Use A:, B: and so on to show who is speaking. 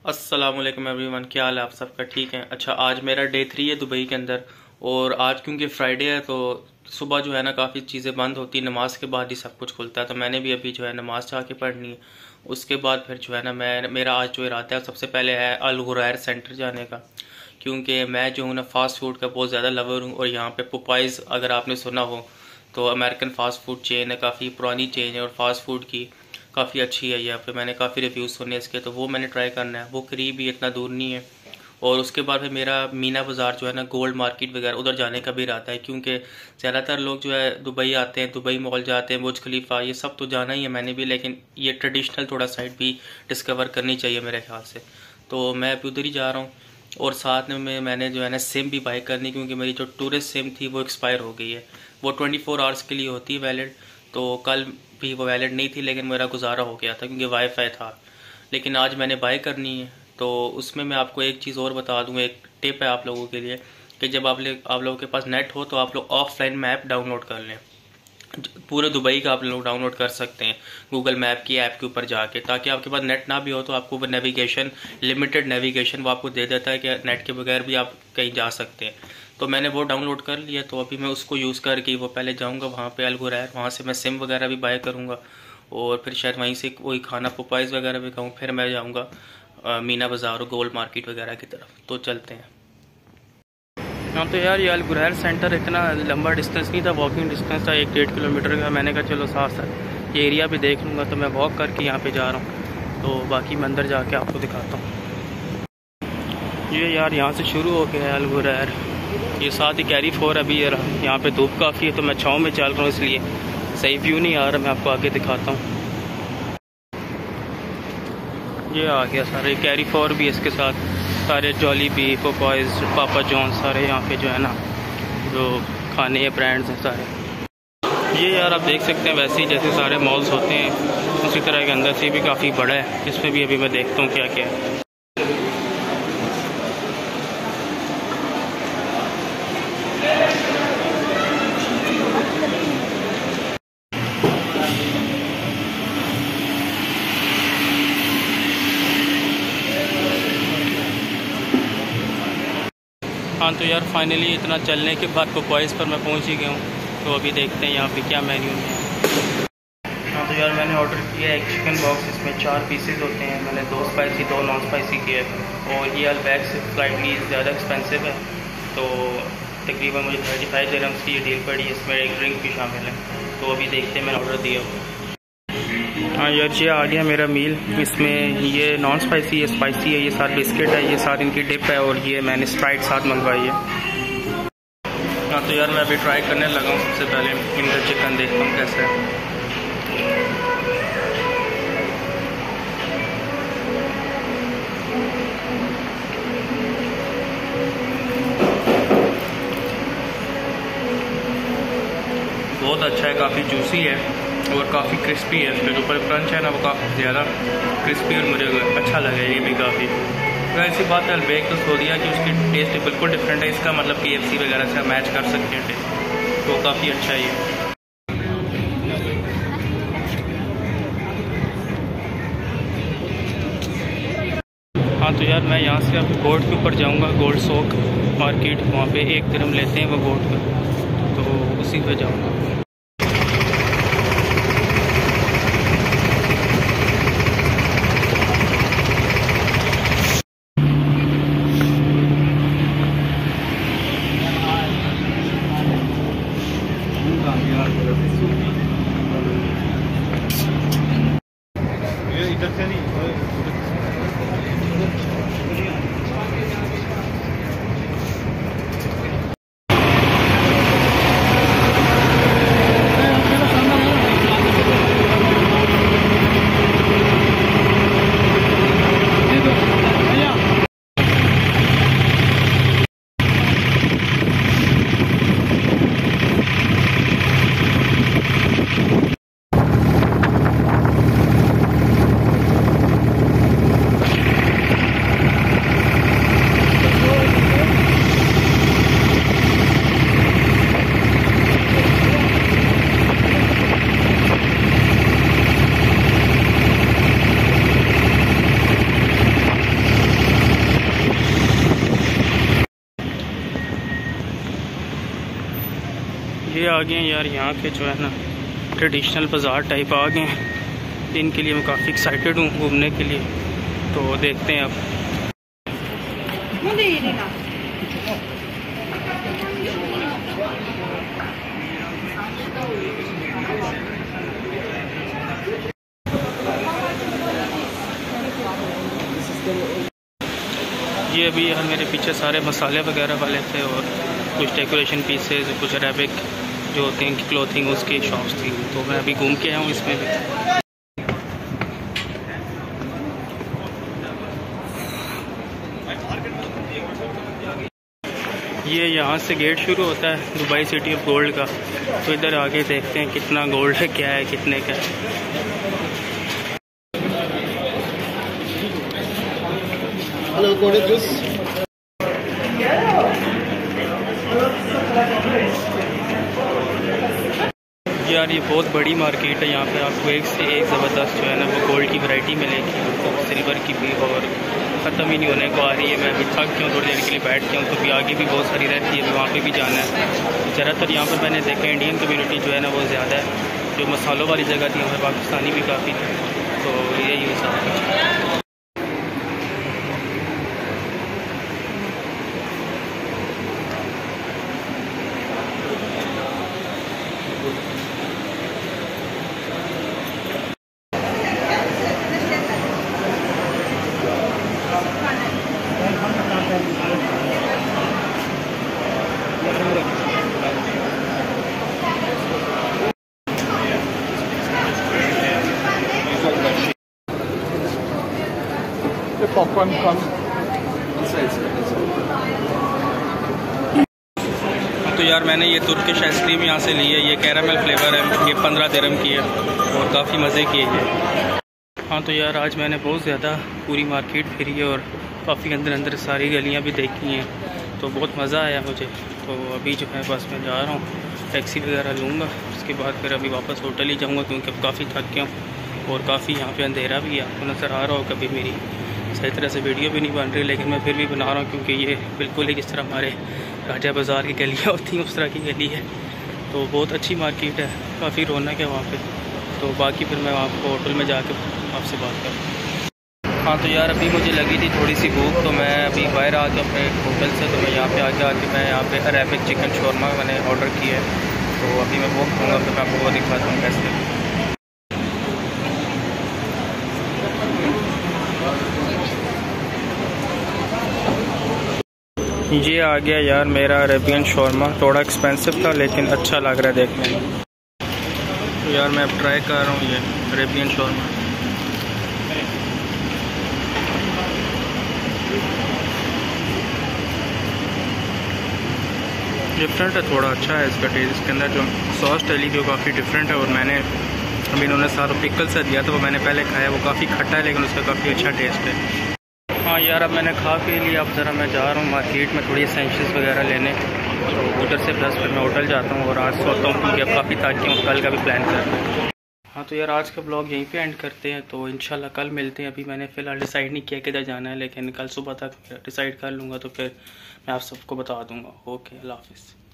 A: अस्सलामुअलैकुम एवरीवन, क्या हाल है आप सबका? ठीक है। अच्छा, आज मेरा डे 3 है दुबई के अंदर। और आज क्योंकि फ्राइडे है तो सुबह जो है ना काफ़ी चीज़ें बंद होती है, नमाज के बाद ही सब कुछ खुलता है। तो मैंने भी अभी जो है नमाज चाह के पढ़नी है। उसके बाद फिर जो है ना मेरा आज जो इरादा है सबसे पहले है अल गुरैर सेंटर जाने का, क्योंकि मैं जो हूँ ना फास्ट फूड का बहुत ज़्यादा लवर हूँ। और यहाँ पे पोपाइज़ अगर आपने सुना हो तो अमेरिकन फास्ट फूड चेन है, काफ़ी पुरानी चेन है और फास्ट फूड की काफ़ी अच्छी है। यहाँ पे मैंने काफ़ी रिव्यूज़ सुने इसके, तो वो मैंने ट्राई करना है। वो करीब ही इतना दूर नहीं है। और उसके बाद फिर मेरा मीना बाज़ार जो है ना, गोल्ड मार्केट वगैरह उधर जाने का भी इरादा है, क्योंकि ज़्यादातर लोग जो है दुबई आते हैं, दुबई मॉल जाते हैं, बुर्ज खलीफा, ये सब तो जाना ही है मैंने भी, लेकिन ये ट्रेडिशनल थोड़ा साइड भी डिस्कवर करनी चाहिए मेरे ख्याल से। तो मैं अभी उधर ही जा रहा हूँ। और साथ में मैंने जो है ना सिम भी बाई करनी, क्योंकि मेरी जो टूरिस्ट सिम थी वो एक्सपायर हो गई है। वो 24 आवर्स के लिए होती है वैलिड। तो कल भी वो वैलिड नहीं थी, लेकिन मेरा गुजारा हो गया था क्योंकि वाईफाई था। लेकिन आज मैंने बाय करनी है। तो उसमें मैं आपको एक चीज़ और बता दूंगा, एक टिप है आप लोगों के लिए, कि जब आप लोगों के पास नेट हो तो आप लोग ऑफलाइन मैप डाउनलोड कर लें। पूरे दुबई का आप लोग डाउनलोड कर सकते हैं गूगल मैप की ऐप के ऊपर जाके, ताकि आपके पास नेट ना भी हो तो आपको वो नेविगेशन, लिमिटेड नेविगेशन वो आपको दे देता है कि नेट के बगैर भी आप कहीं जा सकते हैं। तो मैंने वो डाउनलोड कर लिया, तो अभी मैं उसको यूज़ करके वो पहले जाऊंगा वहाँ पे अल गुरैर, वहाँ से मैं सिम वगैरह भी बाय करूँगा और फिर शायद वहीं से वही खाना पोपाइज़ वगैरह भी खाऊँ। फिर मैं जाऊँगा मीना बाज़ार और गोल्ड मार्केट वगैरह की तरफ। तो चलते हैं। हाँ तो यार ये अल गुरैर सेंटर इतना लंबा डिस्टेंस नहीं था, वॉकिंग डिस्टेंस था 1-1.5 किलोमीटर का। मैंने कहा चलो साथ साथ ये एरिया भी देख लूँगा, तो मैं वॉक करके यहाँ पे जा रहा हूँ। तो बाकी मैं अंदर जाके आपको दिखाता हूँ। ये यार यहाँ से शुरू हो गया है अल गुरैर, ये साथ ही कैरी फोर। अभी यहाँ पे धूप काफ़ी है तो मैं छाँव में चल रहा हूँ, इसलिए सही व्यू नहीं आ रहा। मैं आपको आगे दिखाता हूँ। ये आ गया सारे कैरी फोर भी, इसके साथ सारे जॉली बी, पोपाइज़, पापा जॉन, सारे यहाँ पे जो है ना जो खाने के ब्रांड्स हैं सारे। ये यार आप देख सकते हैं वैसे ही जैसे सारे मॉल्स होते हैं उसी तरह के अंदर से भी काफ़ी बड़ा है। इसमें भी अभी मैं देखता हूँ क्या क्या है। हाँ तो यार फाइनली इतना चलने के बाद पोपाइज़ पर मैं पहुँच ही गया हूँ। तो अभी देखते हैं यहाँ पे क्या मेन्यू में है। हाँ तो यार मैंने ऑर्डर किया एक चिकन बॉक्स, इसमें 4 पीसेज होते हैं। मैंने 2 स्पाइसी 2 नॉन स्पाइसी किए। और ये अलबैग से स्लाइटली ज़्यादा एक्सपेंसिव है, तो तकरीबन मुझे 35 दिरहम्स की ये डील पड़ी। इसमें एक ड्रिंक भी शामिल है। तो अभी देखते हैं, मैंने ऑर्डर दिया। हाँ यार ये आ गया मेरा मील। इसमें ये नॉन स्पाइसी है, स्पाइसी है, ये साथ बिस्किट है, ये साथ इनकी डिप है, और ये मैंने स्प्राइट साथ मंगवाई है। हाँ तो यार मैं अभी ट्राई करने लगा हूँ। सबसे पहले इनका चिकन देखता हूँ कैसा है। बहुत अच्छा है, काफ़ी जूसी है और काफ़ी क्रिस्पी है। इसके ऊपर क्रंच है ना वो काफ़ी ज़्यादा क्रिस्पी और मुझे अच्छा लगा ये भी काफ़ी। तो ऐसी बात है अलबैग तो सो दिया कि उसकी टेस्ट बिल्कुल डिफरेंट है। इसका मतलब KFC वगैरह से मैच कर सकते हैं टेस्ट, तो काफ़ी अच्छा है ये। हाँ तो यार मैं यहाँ से अब गोल्ड के ऊपर जाऊँगा, गोल्ड सॉक मार्केट, वहाँ पे 1 दिरहम लेते हैं वो गोल्ड का, तो उसी पे जाऊँगा।
B: इधर से नहीं ये आ गए हैं यार यहाँ के जो है ना ट्रेडिशनल बाज़ार टाइप आ गए हैं, इनके लिए मैं काफ़ी एक्साइटेड हूँ घूमने के लिए। तो देखते हैं अब। ये अभी यार मेरे पीछे सारे मसाले वगैरह वाले थे और कुछ डेकोरेशन पीसेज, कुछ अरेबिक जो होते हैं क्लोथिंग, उसकी शॉप्स थी। तो मैं अभी घूम के आया हूँ इसमें भी। ये यहाँ से गेट शुरू होता है दुबई सिटी ऑफ गोल्ड का। तो इधर आगे देखते हैं कितना गोल्ड है, क्या है, कितने का है।
C: Hello, what is this?
B: यार ये बहुत बड़ी मार्केट है, यहाँ पे आपको एक से एक ज़बरदस्त जो है ना वो गोल्ड की वैरायटी मिलेगी, तो सिल्वर की भी, और ख़त्म ही नहीं होने को आ रही है। मैं अभी थक गया हूँ, थोड़ी देर के लिए बैठ गया हूँ, तो भी आगे भी बहुत सारी रहती है, वहाँ पे भी जाना है। ज़्यादातर यहाँ पर मैंने देखा इंडियन कम्युनिटी जो है ना वो ज़्यादा है। जो मसालों वाली जगह थी वहाँ पर पाकिस्तानी भी काफ़ी थे, तो यही हिसाब है।
C: Popcorn comes inside.
B: तो यार मैंने ये तुर्किश आइसक्रीम यहाँ से ली है, ये कैरामल फ्लेवर है, ये 15 दिरहम की है और काफ़ी मज़े की है ये। हाँ तो यार आज मैंने बहुत ज़्यादा पूरी मार्केट फिरी है और काफ़ी अंदर सारी गलियाँ भी देखी हैं, तो बहुत मज़ा आया मुझे। तो अभी जो है बस मैं जा रहा हूँ, टैक्सी वगैरह लूँगा, उसके बाद फिर अभी वापस होटल ही जाऊँगा, क्योंकि अब काफ़ी थक गया हूँ और काफ़ी यहाँ पे अंधेरा भी है। आपको नज़र आ रहा हो, कभी मेरी सही तरह से वीडियो भी नहीं बन रही, लेकिन मैं फिर भी बना रहा हूँ, क्योंकि ये बिल्कुल ही जिस तरह हमारे राजा बाज़ार की गलियाँ होती हैं उस तरह की गली है। तो बहुत अच्छी मार्केट है, काफ़ी रौनक है वहाँ पे। तो बाकी फिर मैं आपको होटल में जाके आपसे बात करूँ। हाँ तो यार अभी मुझे लगी थी थोड़ी सी भूख, तो मैं अभी बाहर आ गया अपने होटल से, तो मैं यहाँ पे आके मैं यहाँ पे अरेबिक चिकन शौरमा मैंने ऑर्डर किया है। तो अभी मैं वो खाऊँगा, तो मैं आपको वो दिखाता हूँ कैसे। ये आ गया यार मेरा अरेबियन शौरमा, थोड़ा एक्सपेंसिव था लेकिन अच्छा लग रहा है देखने में। तो यार मैं अब ट्राई कर रहा हूँ ये अरेबियन शौरमा। डिफरेंट है, थोड़ा अच्छा है इसका टेस्ट। इसके अंदर जो सॉस डली थी वो काफ़ी डिफरेंट है, और मैंने अभी इन्होंने सारा पिकल सा दिया था, वो मैंने पहले खाया, वो काफ़ी खट्टा है लेकिन उसका काफ़ी अच्छा टेस्ट है। हाँ यार अब मैंने खा पी लिया, अब ज़रा मैं जा रहा हूँ मार्केट में थोड़ी एसेंशियल्स वगैरह लेने, तो उधर से प्लस फिर मैं होटल जाता हूँ और आज सोता हूँ, क्योंकि अब काफ़ी थक गया हूँ, कल का भी प्लान करना है। हाँ तो यार आज का ब्लॉग यहीं पे एंड करते हैं, तो इंशाल्लाह कल मिलते हैं। अभी मैंने फ़िलहाल डिसाइड नहीं किया किधर जाना है, लेकिन कल सुबह तक डिसाइड कर लूँगा, तो फिर मैं आप सबको बता दूँगा। ओके, अल्लाह हाफ़िज़।